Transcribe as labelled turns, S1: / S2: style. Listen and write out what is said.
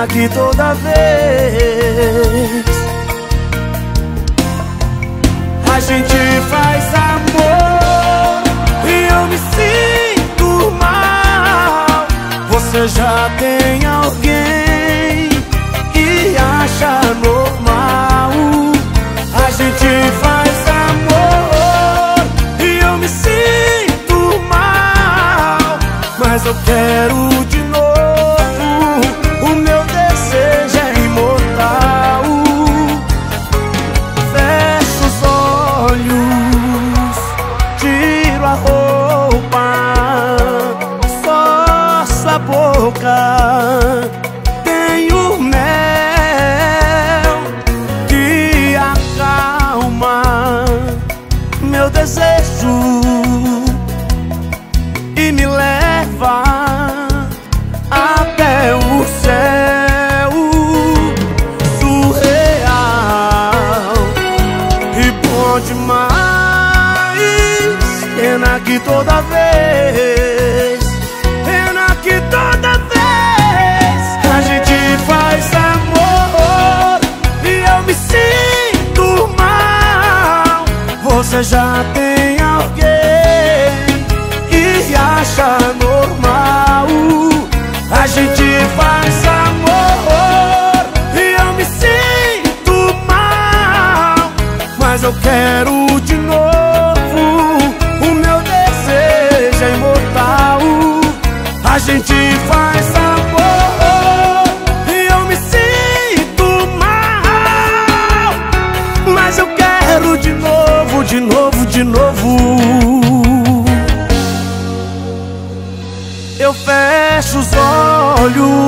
S1: que toda vez a gente faz amor e eu me sinto mal. Você já tem alguém que acha normal. A gente faz amor e eu me sinto mal, mas eu quero de novo. O meu desejo é imortal. Fecho os olhos, tiro a roupa, só sua boca tem o mel que acalma meu desejo e me leva até o céu surreal e bom demais. Pena que toda vez, pena que toda vez a gente faz amor e eu me sinto mal. Você já tem alguém que acha normal. A gente faz amor e eu me sinto mal, mas eu quero de novo. O meu desejo é imortal. A gente faz amor e eu me sinto mal, mas eu quero de novo, de novo, de novo. Eu fecho os olhos,